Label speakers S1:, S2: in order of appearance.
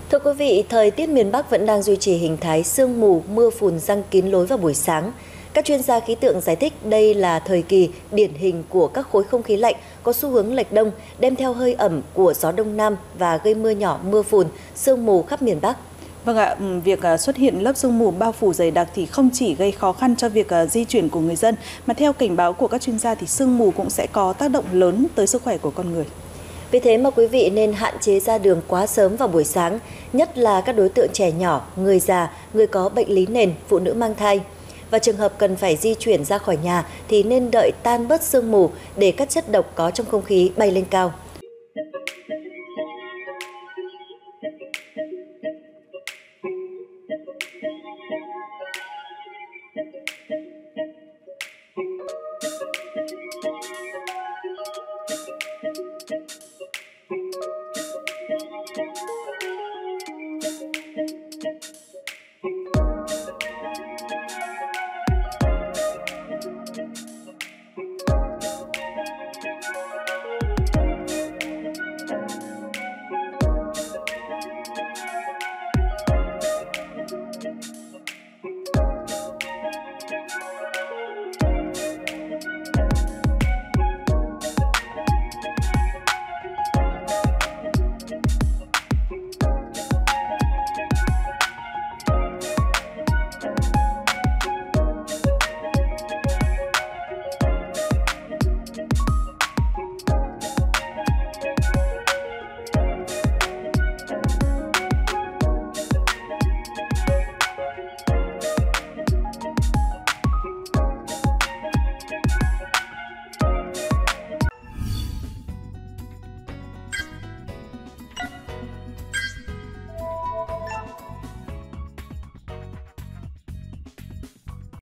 S1: Thưa quý vị, thời tiết miền Bắc vẫn đang duy trì hình thái sương mù, mưa phùn giăng kín lối vào buổi sáng. Các chuyên gia khí tượng giải thích đây là thời kỳ điển hình của các khối không khí lạnh có xu hướng lệch đông, đem theo hơi ẩm của gió đông nam và gây mưa nhỏ, mưa phùn, sương mù khắp miền Bắc.
S2: Vâng ạ, việc xuất hiện lớp sương mù bao phủ dày đặc thì không chỉ gây khó khăn cho việc di chuyển của người dân, mà theo cảnh báo của các chuyên gia thì sương mù cũng sẽ có tác động lớn tới sức khỏe của con người.
S1: Vì thế mà quý vị nên hạn chế ra đường quá sớm vào buổi sáng, nhất là các đối tượng trẻ nhỏ, người già, người có bệnh lý nền, phụ nữ mang thai. Và trường hợp cần phải di chuyển ra khỏi nhà thì nên đợi tan bớt sương mù để các chất độc có trong không khí bay lên cao.